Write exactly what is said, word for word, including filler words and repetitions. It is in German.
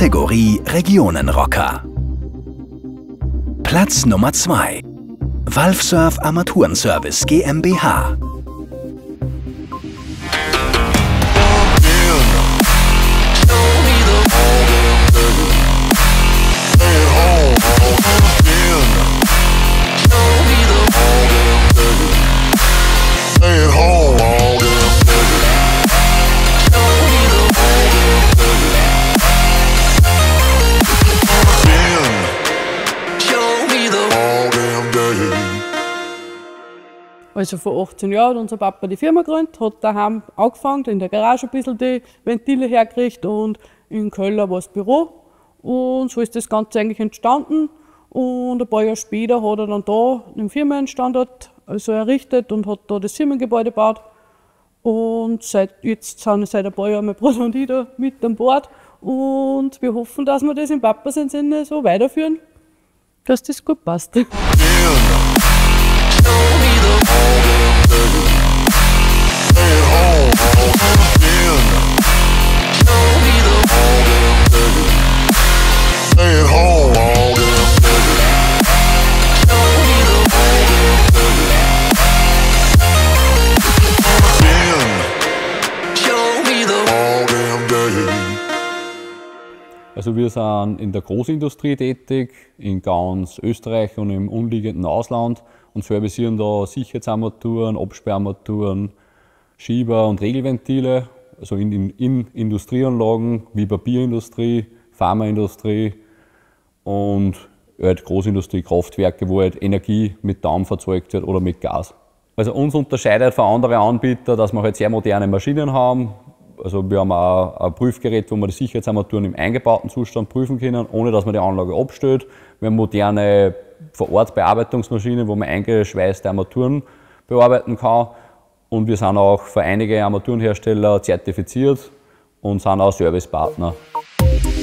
Kategorie Regionenrocker. Platz Nummer zwei. Valvesurf Armaturenservice GmbH. Also vor achtzehn Jahren hat unser Papa die Firma gegründet, hat daheim angefangen, in der Garage ein bisschen die Ventile hergekriegt und im Keller war das Büro. Und so ist das Ganze eigentlich entstanden. Und ein paar Jahre später hat er dann da den Firmenstandort also errichtet und hat da das Firmengebäude gebaut. Und seit, jetzt sind seit ein paar Jahren mein Bruder und ich da mit an Bord. Und wir hoffen, dass wir das im Papas Sinne so weiterführen, dass das gut passt. Also wir sind in der Großindustrie tätig, in ganz Österreich und im umliegenden Ausland und servicieren da Sicherheitsarmaturen, Absperrarmaturen, Schieber und Regelventile, also in, in, in Industrieanlagen wie Papierindustrie, Pharmaindustrie und halt Großindustrie, Kraftwerke, wo halt Energie mit Dampf erzeugt wird oder mit Gas. Also uns unterscheidet von anderen Anbietern, dass wir halt sehr moderne Maschinen haben. Also wir haben auch ein Prüfgerät, wo wir die Sicherheitsarmaturen im eingebauten Zustand prüfen können, ohne dass man die Anlage abstellt. Wir haben moderne Vor-Ort-Bearbeitungsmaschinen, wo man eingeschweißte Armaturen bearbeiten kann. Und wir sind auch für einige Armaturenhersteller zertifiziert und sind auch Servicepartner.